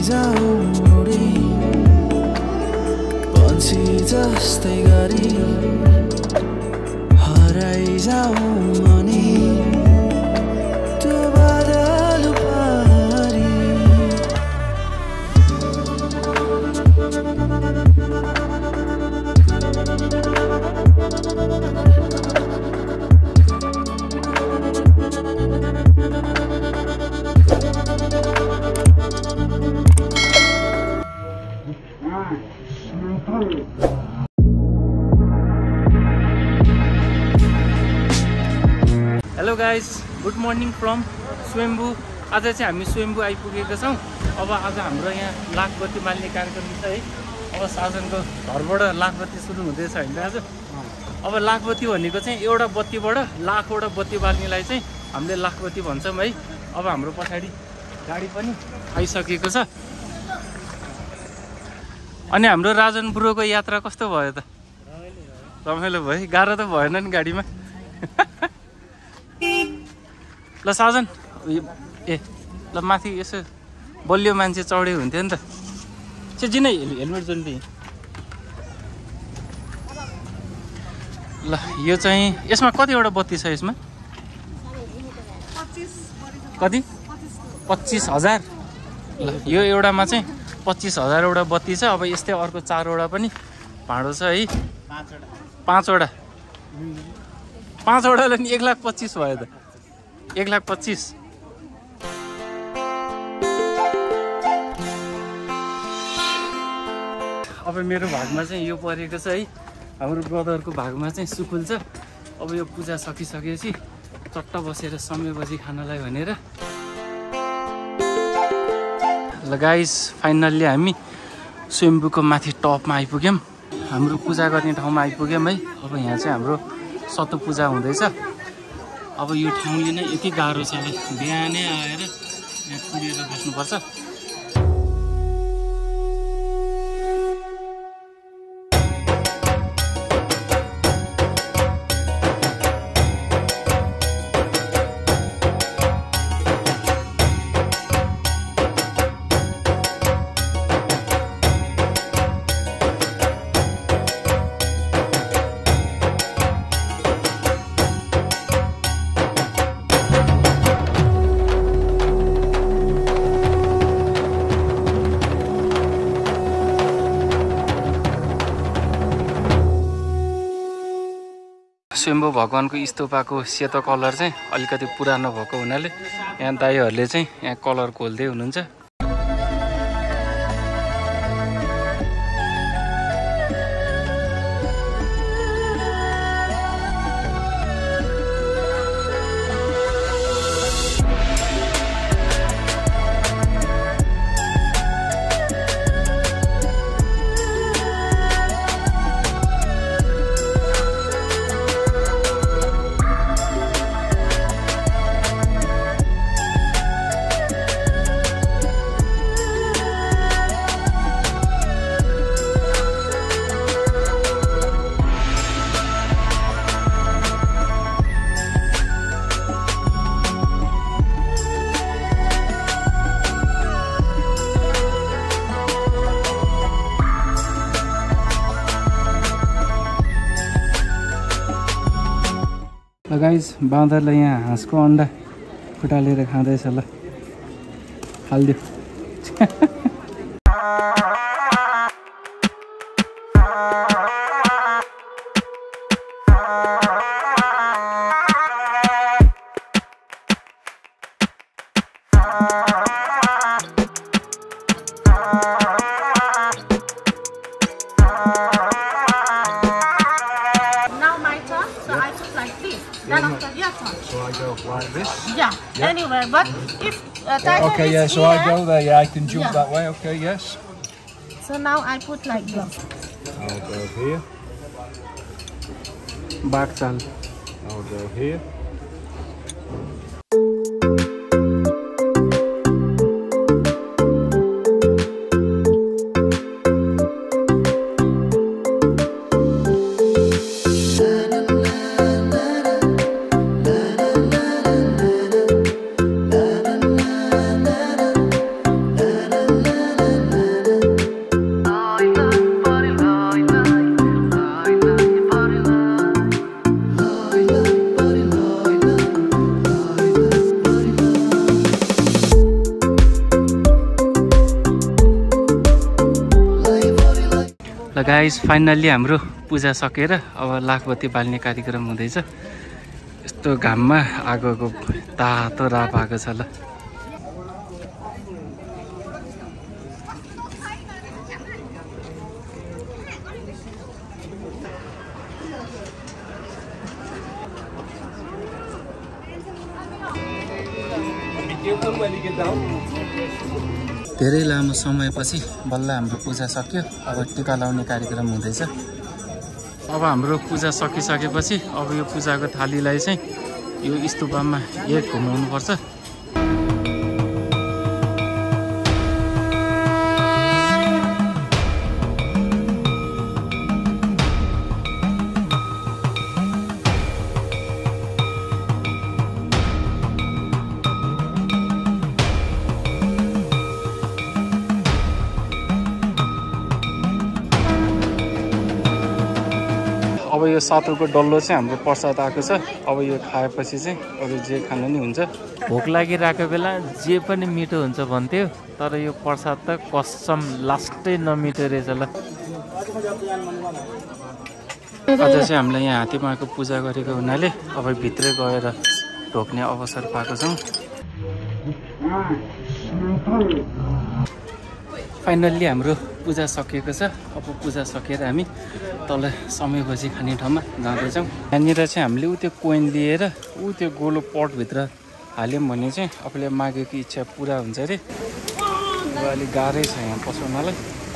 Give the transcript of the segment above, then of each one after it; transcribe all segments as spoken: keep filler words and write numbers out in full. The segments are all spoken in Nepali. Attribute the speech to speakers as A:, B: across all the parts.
A: जाऊ उडी पन्छी जस्तै गरी हराइ जाऊ अनि त्यो बादल पारी
B: hello guys, good morning from Swayambhu. आज चाहिँ हामी स्वयम्भू आइपुगेका छौँ। अब आज हाम्रो यहाँ लाखबत्ती बाल्ने कार्यक्रम छ है। अब साजनको घरबाट लाखबत्ती सुरु हुँदैछ होइन आज। अब लाखबत्ती भनेको चाहिँ एउटा बत्तीबाट लाखवटा बत्ती बाल्नेलाई चाहिँ हामीले लाखबत्ती भन्छौँ है। अब हाम्रो पछाडि गाडी पनि आइसकेको छ। अनि हाम्रो राजन ब्रोको यात्रा कस्तो भयो त? रमाइलो भयो। गाह्रो त भएन नि गाडीमा। ल साजन, ए ल माथि यसो बलियो मान्छे चढ्यो हुन्थ्यो नि त। चाहिँ जिनै हेलमेट जुन पनि। ल यो चाहिँ यसमा कतिवटा बत्ती छ यसमा? कति? पच्चिस हजार। ल यो एउटामा चाहिँ पच्चिस हजारवटा बत्ती छ। अब यस्तै अर्को चारवटा पनि भाँडो छ है। पाँचवटा पाँचवटाले नि एक लाख पच्चिस भयो त। एक लाख पच्चिस। अब मेरो भागमा चाहिँ यो परेको छ है। हाम्रो ब्रदरको भागमा चाहिँ सुकुल छ। अब यो पूजा सकिसकेपछि चट्ट बसेर समय बजी खानलाई भनेर। ल गाइस, फाइनल्ली हामी स्वयम्भूको माथि टपमा आइपुग्यौँ। हाम्रो पूजा गर्ने ठाउँमा आइपुग्यौँ है। अब यहाँ चाहिँ हाम्रो सतो पूजा हुँदैछ। अब यो ठाउँले नै यति गाह्रो छ। बिहानै आएर यहाँ कुरेर बस्नुपर्छ। स्वयम्भू भगवानको स्तूपाको सेतो कलर चाहिँ अलिकति पुरानो भएको हुनाले यहाँ दाइहरूले चाहिँ यहाँ कलर खोल्दै हुनुहुन्छ। ल गाइस, बाँदरले यहाँ हाँसको अन्डा फुटालेर खाँदैछ। ल हालिदियो।
C: So I go like this?
D: Yeah, yeah. Anywhere, but if uh, Tiger
C: okay,
D: is
C: yeah, so
D: here,
C: I go there, yeah, I can jump
D: yeah.
C: that way, okay, yes.
D: So now I put like this.
C: I'll go here.
B: Baksal.
C: I'll go here.
B: Guys finally हाम्रो पूजा सकेर अब लाखबत्ती बाल्ने कार्यक्रम हुँदैछ। यस्तो घाममा आगोको तातो राप आएको छ ल। धेरै लामो समयपछि बल्ल हाम्रो पूजा सक्यो। अब टीका लाउने कार्यक्रम हुँदैछ। अब हाम्रो पूजा सकिसकेपछि अब यो पूजाको थालीलाई चाहिँ यो स्तूपमा एक घुमाउनु पर्छ। अब यो सातुको डल्लो चाहिँ हाम्रो प्रसाद आएको छ। अब यो खाएपछि चाहिँ अरू जे खानु नि हुन्छ। भोक लागिरहेको बेला जे पनि मिठो हुन्छ भन्थ्यो, तर यो प्रसाद त कसम लास्टै नमिठो रहेछ ल। आज चाहिँ हामीले यहाँ हात्तीमाको पूजा गरेको हुनाले अब भित्रै गएर ढोक्ने अवसर पाएको छौँ। फाइनल्ली हाम्रो पूजा सकिएको छ। अब पूजा सकेर हामी तल समयपछि खाने ठाउँमा जाँदैछौँ। यहाँनिर चाहिँ हामीले ऊ त्यो कोइन लिएर ऊ त्यो गोलो पटभित्र हाल्यौँ भने चाहिँ आफूले मागेको इच्छा पुरा हुन्छ अरे। अब अलिक गाह्रै छ यहाँ पसाउनलाई।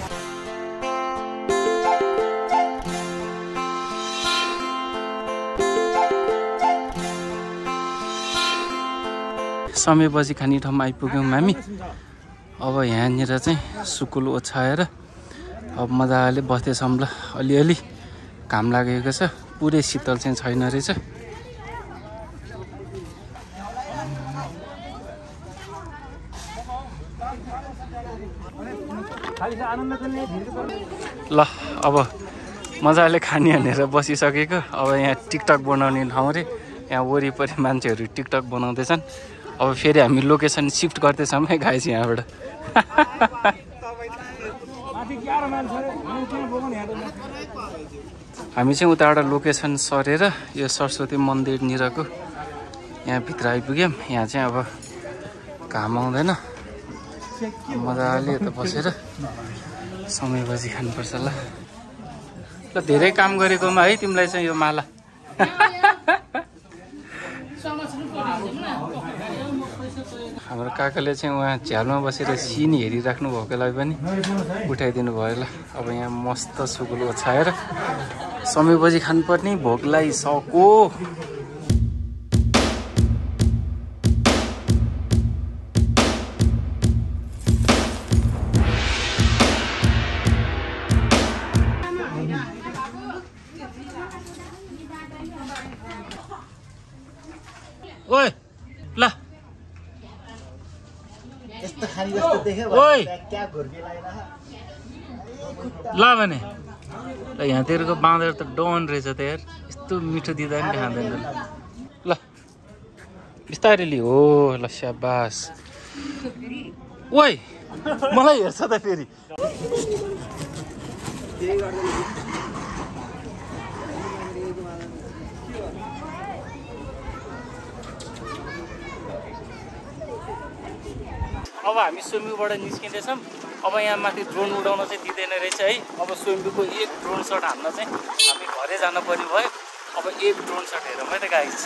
B: समयपछि खाने ठाउँमा आइपुग्यौँ हामी। अब यहाँनिर चाहिँ सुकुल ओछ्याएर अब मजाले बस्दैछौँ ल। अलिअलि घाम लागेको छ, पुरै शीतल चाहिँ छैन रहेछ। ल अब मजाले खाने भनेर बसिसकेको। अब यहाँ टिकटक बनाउने ठाउँ रे, यहाँ वरिपरि मान्छेहरू टिकटक बनाउँदैछन्। अब फेरि हामी लोकेसन सिफ्ट गर्दैछौँ है गाइस यहाँबाट। हामी चाहिँ उताबाट लोकेसन सरेर यो सरस्वती मन्दिरनिरको यहाँ भित्र आइपुग्यौँ। यहाँ चाहिँ अब घाम आउँदैन, मजाले यता बसेर समयपछि खानुपर्छ ल। ल धेरै काम गरेकोमा है तिमीलाई चाहिँ यो माला। हाम्रो काकाले चाहिँ उहाँ झ्यालमा बसेर सिन हेरिराख्नु भएकोलाई पनि उठाइदिनु भयो ल। अब यहाँ मस्त सुकुल ओछ्याएर समयपछि खानुपर्ने, भोकलाई सको। ओए ल ओइ ल भने ल यहाँतिरको बाँदर त डन रहेछ त यार। यस्तो मिठो दिँदा पनि खाँदैन ल। बिस्तारै लि हो ल, स्याबास। ओइ मलाई हेर्छ त फेरि। अब हामी स्वयम्भूबाट निस्किँदैछौँ। अब यहाँ माथि ड्रोन उडाउन चाहिँ दिँदैन रहेछ है। अब स्वयम्भूको एक ड्रोन सट हान्न चाहिँ हामी घरै जान पर्ने भयो। अब एक ड्रोन सट हेरौँ है त गाइस।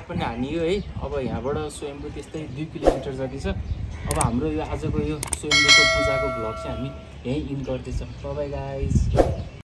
B: पनि हानियो है। अब यहाँबाट स्वयम्भू त्यस्तै दुई किलोमिटर जति छ। अब हाम्रो यो आजको यो स्वयम्भूको पूजाको भ्लग चाहिँ हामी यहीँ इन गर्दैछौँ। Bye bye guys.